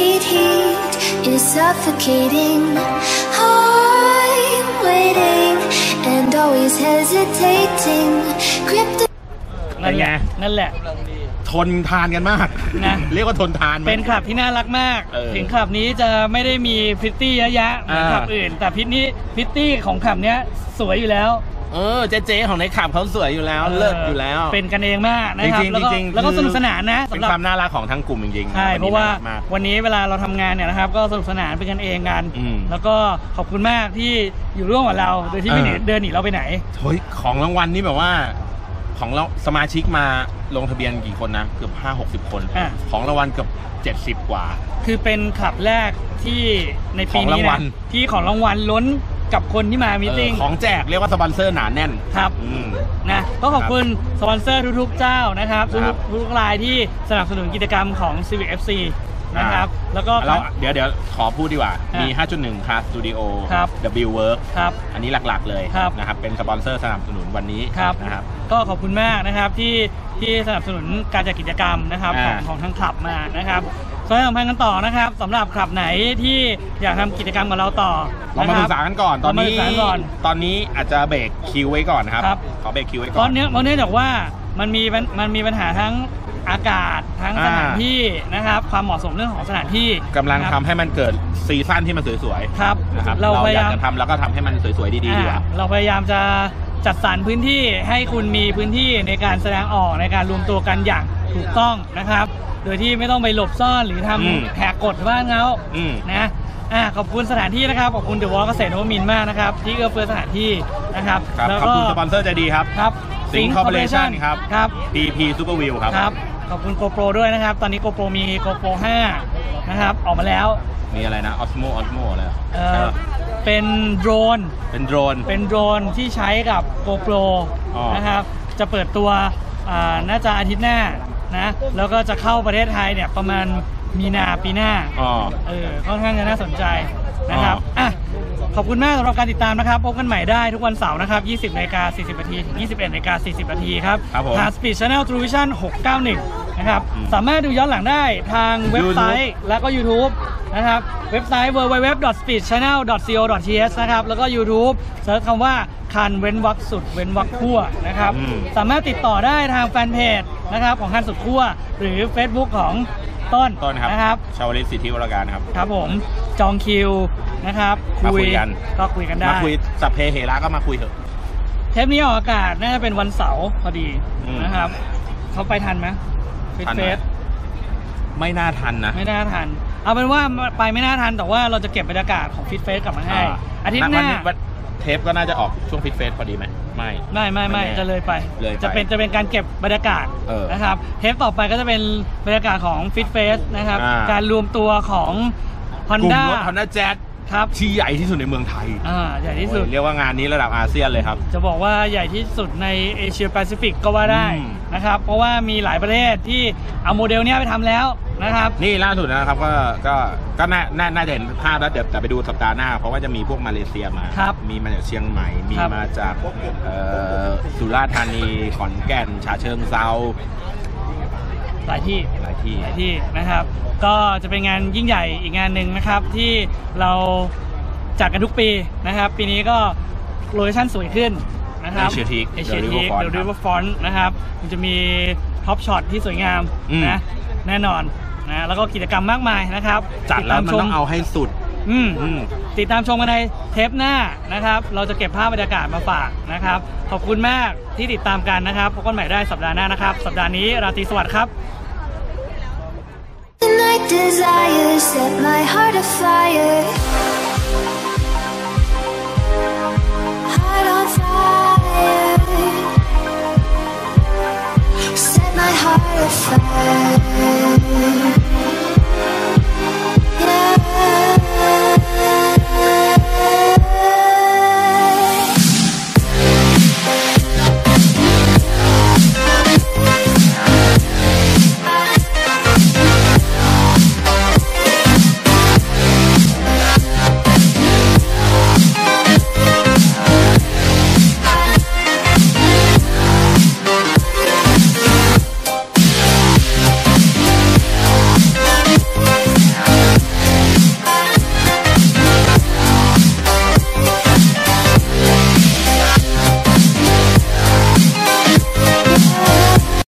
Street heat is suffocating. I'm waiting and always hesitating. นั่นไงนั่นแหละทนทานกันมากนะเรียกว่าทนทานเป็นคลับที่น่ารักมากถึงคลับนี้จะไม่ได้มีพริตตี้เยอะแยะเหมือนคลับอื่นแต่พริตตี้ของคลับเนี้ยสวยอยู่แล้วเจ๊ของในคลับเขาสวยอยู่แล้วเลิศอยู่แล้วเป็นกันเองมากนะครับแล้วก็สนุกสนานนะเป็นความน่ารักของทั้งกลุ่มจริงๆใช่เพราะว่าวันนี้เวลาเราทำงานเนี่ยนะครับก็สนุกสนานเป็นกันเองกันแล้วก็ขอบคุณมากที่อยู่ร่วมกับเราโดยที่ไม่เดินหนีเราไปไหนเฮ้ยของรางวัลนี่แบบว่าของเราสมาชิกมาลงทะเบียนกี่คนนะเกือบ5-60 คนของรางวัลเกือบ70 กว่าคือเป็นคลับแรกที่ในปีนี้นะที่ของรางวัลล้นกับคนที่มามีตติ้งของแจกเรียกว่าสปอนเซอร์หนาแน่นครับนะก็ขอบคุณสปอนเซอร์ทุกๆเจ้านะครับทุกรายที่สนับสนุนกิจกรรมของ Civic FC นะครับแล้วก็เดี๋ยวขอพูดดีกว่ามี 5.1 Car Studio W Work อันนี้หลักๆเลยนะครับเป็นสปอนเซอร์สนับสนุนวันนี้นะครับก็ขอบคุณมากนะครับที่สนับสนุนการจัดกิจกรรมนะครับของทั้งคลับมานะครับสำหรับพันกันต่อนะครับสำหรับคลับไหนที่อยากทำกิจกรรมกับเราต่อเรามาปรึกษากันก่อนตอนนี้อาจจะเบรกคิวไว้ก่อนนะครับขอเบรกคิวไว้ก่อนเพราะเนื่องจากว่ามันมีปัญหาทั้งอากาศทั้งสถานที่นะครับความเหมาะสมเรื่องของสถานที่กำลังทำให้มันเกิดซีซั่นที่มันสวยๆครับนะครับเราอยากจะทำแล้วก็ทำให้มันสวยๆดีๆดีกว่าเราพยายามจะจัดสรรพื้นที่ให้คุณมีพื้นที่ในการแสดงออกในการรวมตัวกันอย่างถูกต้องนะครับโดยที่ไม่ต้องไปหลบซ่อนหรือทำแหกกฎบ้านเขานะขอบคุณสถานที่นะครับขอบคุณเดอะวอล์กเกษตรนวมินทร์มากนะครับที่เอื้อเฟื้อสถานที่นะครับแล้วก็ขอบคุณสปอนเซอร์ใจดีครับสิงห์คอร์ปอเรชั่นครับ PP Super View ครับขอบคุณ GoPro ด้วยนะครับตอนนี้ GoPro มี GoPro 5นะครับออกมาแล้วมีอะไรนะ Osmo อะไรเป็นโดรนที่ใช้กับ GoPro นะครับจะเปิดตัวน่าจะอาทิตย์หน้านะแล้วก็จะเข้าประเทศไทยเนี่ยประมาณมีนาปีหน้าค่อนข้างจะน่าสนใจนะครับขอบคุณมากสำหรับการติดตามนะครับพบกันใหม่ได้ทุกวันเสาร์นะครับ 20:40 นาทีถึง 21:40 นาทีครับทาง Speed Channel True Vision 691นะครับสามารถดูย้อนหลังได้ทางเว็บไซต์และก็ YouTube นะครับเว็บไซต์ www.speedchannel.co.th นะครับแล้วก็ YouTube เสิร์ชคำว่าคันเว้นวรรคสุดเว้นวรรคขั้วนะครับสามารถติดต่อได้ทางแฟนเพจนะครับของคันสุดขั้วหรือ Facebook ของต้นนะครับชาวลิศสิทธิวรการครับผมจองคิวนะครับคุยกันได้มาคุยสัพเพเหระก็มาคุยเถอะเทปนี้ออกอากาศน่าจะเป็นวันเสาร์พอดีนะครับเขาไปทันไหมเฟสไม่น่าทันนะไม่น่าทันเอาเป็นว่าไปไม่น่าทันแต่ว่าเราจะเก็บบรรยากาศของฟิตเฟสกลับมาให้อาทิตย์หน้าเทปก็น่าจะออกช่วงฟิตเฟสพอดีไหมไม่จะเลยไปจะเป็นการเก็บบรรยากาศนะครับเทปต่อไปก็จะเป็นบรรยากาศของฟิตเฟสนะครับการรวมตัวของ Honda กลุ่มรถ Honda Jazz ครับที่ใหญ่ที่สุดในเมืองไทยใหญ่ที่สุดเรียกว่างานนี้ระดับอาเซียนเลยครับจะบอกว่าใหญ่ที่สุดในเอเชียแปซิฟิกก็ว่าได้นะครับเพราะว่ามีหลายประเทศที่เอาโมเดลนี้ไปทำแล้วนะครับนี่ล่าสุดนะครับก็น่าจะเห็นภาพแล้วเดี๋ยวไปดูสัปดาห์หน้าเพราะว่าจะมีพวกมาเลเซียมามีมาจากเชียงใหม่มีมาจากสุราษฎร์ธานีขอนแก่นฉะเชิงเทราหลายที่นะครับก็จะเป็นงานยิ่งใหญ่อีกงานหนึ่งนะครับที่เราจัดกันทุกปีนะครับปีนี้ก็โลเคชั่นสวยขึ้นนะครับเอเชียทีคเดอะริเวอร์ฟรอนต์นะครับมันจะมีท็อปช็อตที่สวยงามนะแน่นอนนะแล้วก็กิจกรรมมากมายนะครับจัดแล้วมันต้องเอาให้สุดติดตามชมกันในเทปหน้านะครับเราจะเก็บภาพบรรยากาศมาฝากนะครับขอบคุณมากที่ติดตามกันนะครับพบกันใหม่ได้สัปดาห์หน้านะครับสัปดาห์นี้ราตรีสวัสดิ์ครับ Desire set my heart afire, heart on fire, set my heart afire.